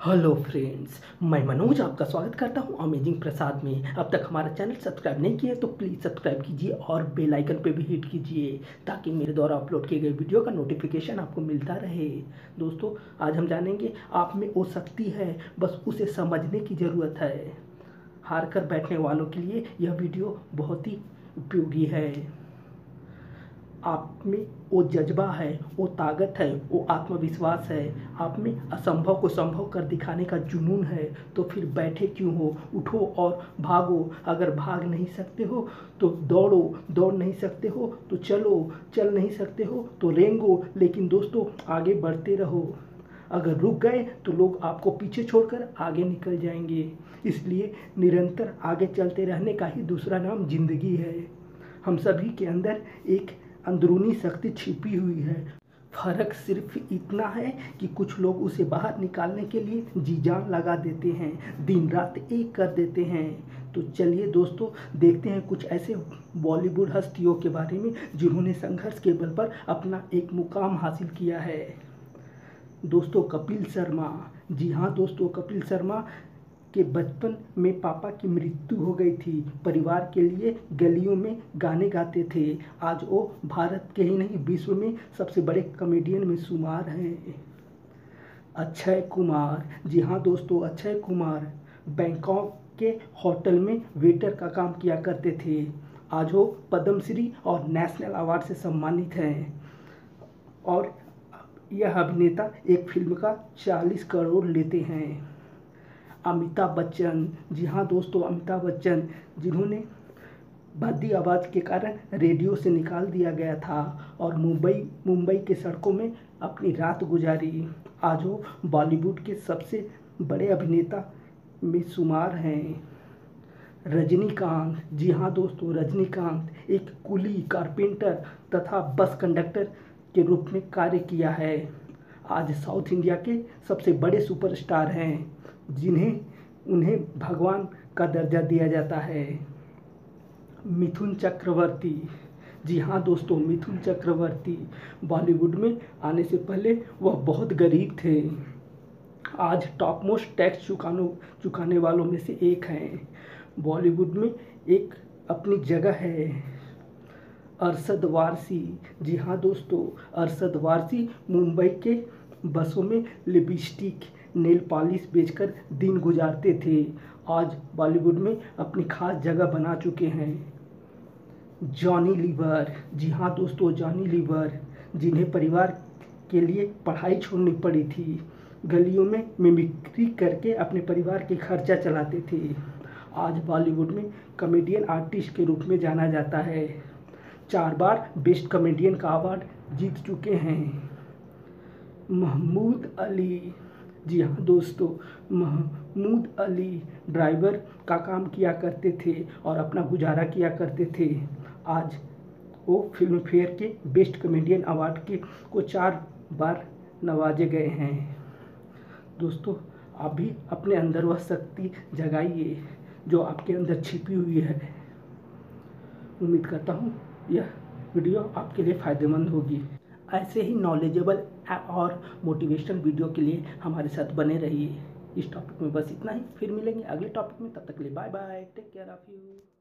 Hello friends, मैं मनोज आपका स्वागत करता हूं अमेजिंग प्रसाद में। अब तक हमारा चैनल सब्सक्राइब नहीं किया है तो प्लीज़ सब्सक्राइब कीजिए और बेल आइकन पे भी हिट कीजिए ताकि मेरे द्वारा अपलोड किए गए वीडियो का नोटिफिकेशन आपको मिलता रहे। दोस्तों, आज हम जानेंगे आप में वो शक्ति है, बस उसे समझने की ज़रूरत है। हार कर बैठने वालों के लिए यह वीडियो बहुत ही उपयोगी है। आप में वो जज्बा है, वो ताकत है, वो आत्मविश्वास है, आप में असंभव को संभव कर दिखाने का जुनून है, तो फिर बैठे क्यों हो? उठो और भागो। अगर भाग नहीं सकते हो तो दौड़ो, दौड़ नहीं सकते हो तो चलो, चल नहीं सकते हो तो रेंगो, लेकिन दोस्तों आगे बढ़ते रहो। अगर रुक गए तो लोग आपको पीछे छोड़कर आगे निकल जाएंगे। इसलिए निरंतर आगे चलते रहने का ही दूसरा नाम जिंदगी है। हम सभी के अंदर एक अंदरूनी शक्ति छिपी हुई है। फर्क सिर्फ इतना है कि कुछ लोग उसे बाहर निकालने के लिए जी जान लगा देते हैं, दिन रात एक कर देते हैं। तो चलिए दोस्तों, देखते हैं कुछ ऐसे बॉलीवुड हस्तियों के बारे में जिन्होंने संघर्ष के बल पर अपना एक मुकाम हासिल किया है। दोस्तों, कपिल शर्मा। जी हाँ दोस्तों, कपिल शर्मा के बचपन में पापा की मृत्यु हो गई थी। परिवार के लिए गलियों में गाने गाते थे। आज वो भारत के ही नहीं, विश्व में सबसे बड़े कॉमेडियन में शुमार हैं। अक्षय कुमार। जी हाँ दोस्तों, अक्षय कुमार बैंकॉक के होटल में वेटर का काम किया करते थे। आज वो पद्मश्री और नेशनल अवार्ड से सम्मानित हैं। और यह अभिनेता एक फिल्म का 40 करोड़ लेते हैं। अमिताभ बच्चन। जी हाँ दोस्तों, अमिताभ बच्चन, जिन्होंने भद्दी आवाज़ के कारण रेडियो से निकाल दिया गया था और मुंबई के सड़कों में अपनी रात गुजारी। आज वो बॉलीवुड के सबसे बड़े अभिनेता में शुमार हैं। रजनीकांत। जी हाँ दोस्तों, रजनीकांत एक कुली, कारपेंटर तथा बस कंडक्टर के रूप में कार्य किया है। आज साउथ इंडिया के सबसे बड़े सुपरस्टार हैं, उन्हें भगवान का दर्जा दिया जाता है। मिथुन चक्रवर्ती। जी हाँ दोस्तों, मिथुन चक्रवर्ती बॉलीवुड में आने से पहले वह बहुत गरीब थे। आज टॉप मोस्ट टैक्स चुकाने वालों में से एक हैं। बॉलीवुड में एक अपनी जगह है। अरशद वारसी। जी हाँ दोस्तों, अरशद वारसी मुंबई के बसों में लिपस्टिक, नेल पॉलिश बेचकर दिन गुजारते थे। आज बॉलीवुड में अपनी खास जगह बना चुके हैं। Johnny liver. जी हाँ दोस्तों, जॉनी लीवर, जिन्हें परिवार के लिए पढ़ाई छोड़नी पड़ी थी, गलियों में मिमिक्री करके अपने परिवार के खर्चा चलाते थे। आज बॉलीवुड में कॉमेडियन आर्टिस्ट के रूप में जाना जाता है। 4 बार बेस्ट कॉमेडियन का अवार्ड जीत चुके हैं। महमूद अली। जी हाँ दोस्तों, महमूद अली ड्राइवर का काम किया करते थे और अपना गुजारा किया करते थे। आज वो फिल्म फेयर के बेस्ट कॉमेडियन अवार्ड को 4 बार नवाजे गए हैं। दोस्तों, आप भी अपने अंदर वह शक्ति जगाइए जो आपके अंदर छिपी हुई है। उम्मीद करता हूँ यह वीडियो आपके लिए फ़ायदेमंद होगी। ऐसे ही नॉलेजेबल और मोटिवेशनल वीडियो के लिए हमारे साथ बने रहिए। इस टॉपिक में बस इतना ही, फिर मिलेंगे अगले टॉपिक में। तब तक के लिए bye bye, take care of you.